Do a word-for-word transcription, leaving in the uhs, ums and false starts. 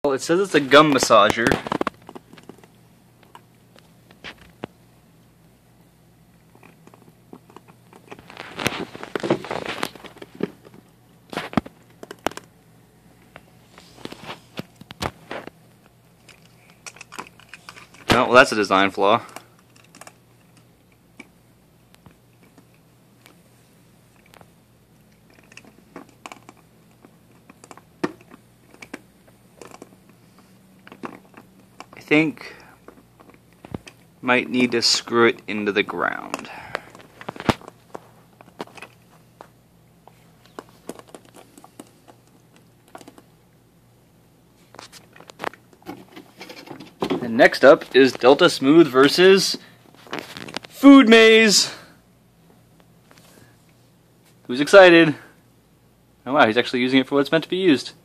Well, it says it's a gum massager. Oh, well, that's a design flaw. I think might need to screw it into the ground. And next up is Delta Smooth versus Food Maze. Who's excited? Oh wow, he's actually using it for what it's meant to be used.